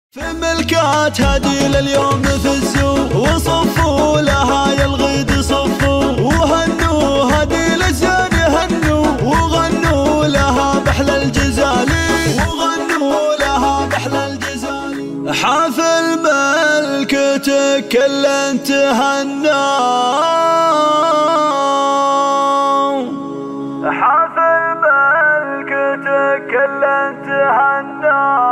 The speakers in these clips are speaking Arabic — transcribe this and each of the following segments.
في ملكات هدي لليوم فزوا وصفوا لها يا الغيد صفوا وهنوا هدي للزين هنوا وغنوا لها بحلى الجزالي وغنوا لها بحلى الجزالي. حافل ملكتك كل تهنى حافل ملكتك كل تهنى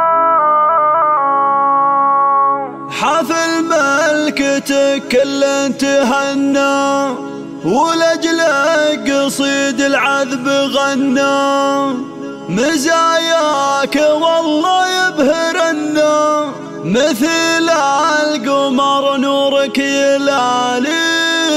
حافل ملكتك كل تهنى ولأجلك قصيد العذب غنى مزاياك والله يبهرنا مثل القمر نورك يلالي.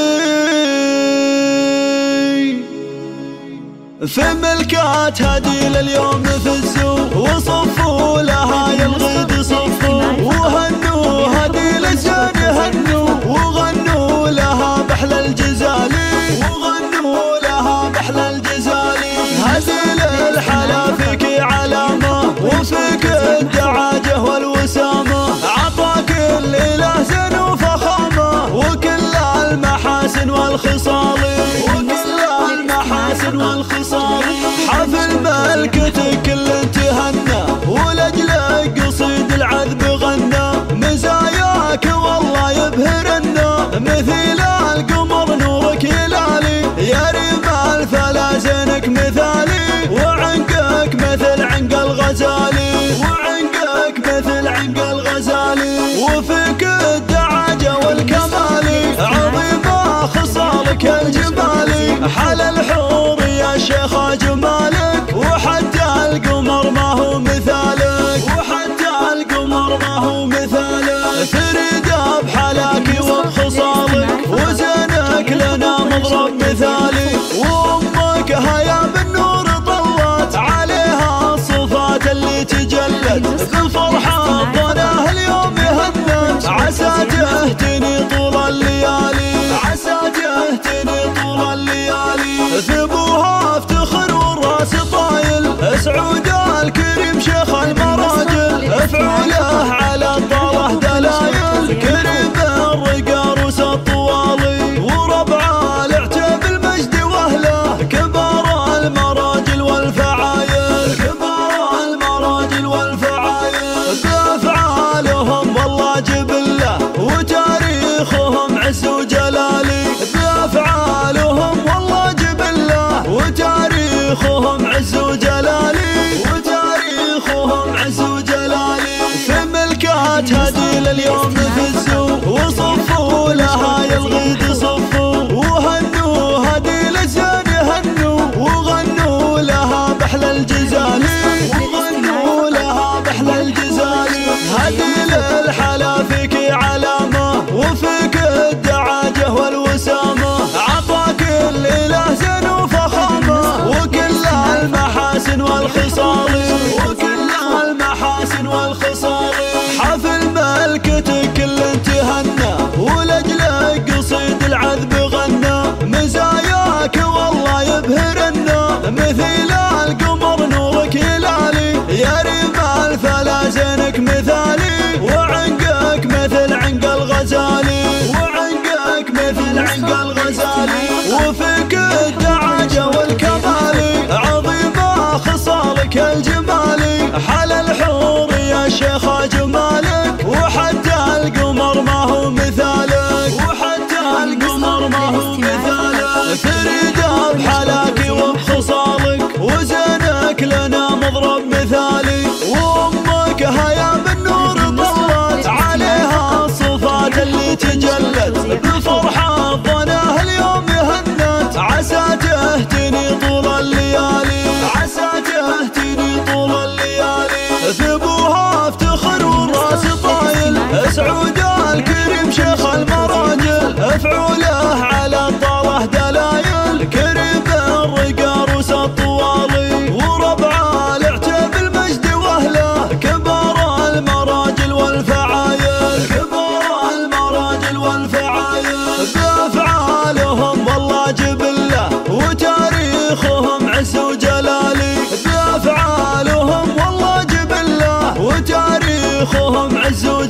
في ملكات هدي لليوم فزوا وصفوا لها يا الغيد صفوا وهنوا هدي للزين هنوا وغنوا لها بحلى الجزالي وغنوا لها بحلى الجزالي. هدي للحلا فيك علامة وفيك الدعاجة والوسامة عطاك الإله زين وفخامة وكل المحاسن والخصال حافل ملكتك كل تهنى ولأجلك قصيد العذب غنى مزاياك والله يبهرنا مثل القمر نورك يلالي يا رمال فلا زينك مثالي وعنقك مثل عنق الغزالي وعنقك مثل عنق الغزالي وفيك الدعاجة والكمالي عظيمة خصالك الجمالي حل الحور يا شيخ جمالك وحتى القمر ما هو مثالك وحتى القمر ما هو مثالك. فريدة بحلاك وبخصالك وزينك لنا مضرب مثالي وامك هيا بالنور طلت عليها الصفات اللي تجلت بالفرحة ظناه اليوم يهنت عسى تهتني طول الليالي عسى تهتني طول الليالي. ثبوها افتخر والراس طايل اسعود الكريم شيخ المراجل افعوله على الطاله دلايل كريم الرقا روس الطوالي وربع العتب المجد واهله كبار المراجل والفعايل كبار المراجل والفعايل بافعالهم والله جبله وتاريخهم عز وجلالي بافعالهم والله جبله وتاريخهم عز وجلالي وتاريخهم عز وجلالي. في ملكات هدي لليوم فزوا وصفوا لها يا الغيد صفوا وهنوا هدي للزين هنوا وغنوا لها بحلى الجزالي وغنوا لها بحلى الجزالي. هدي للحلا فيك علامة وفيك الدعاجة والوسامة عطاك الإله زين وفخامة وكل المحاسن والخصال وكل المحاسن والخصال. حافل ملكتك كل تهنى ولأجلك قصيد العذب غنى مزاياك والله يبهرنا مثل القمر نورك يلالي يا رمال فلا زينك مثالي وعنقك مثل عنق الغزالي وعنقك مثل عنق الغزالي وفيك الدعاجة والكمالي عظيمة خصالك الجمالي حل الحور يا شيخ جمالك وحتى القمر ما هو مثالك وحتى القمر ما هو مثالك. فريدة بحلاك وبخصالك وزينك لنا مضرب مثالي وامك هيا بالنور طلت عليها الصفات اللي تجلت بالفرحة ظناه اليوم يهنت عسى تهتني طول الليالي عسى تهتني طول الليالي. ثبوها افتخر والراس طايل اسعود الكريم شيخ المراجل افعوله على الطاله دلايل كريم الرقا روس الطوالي وربع العتب شيخهم عز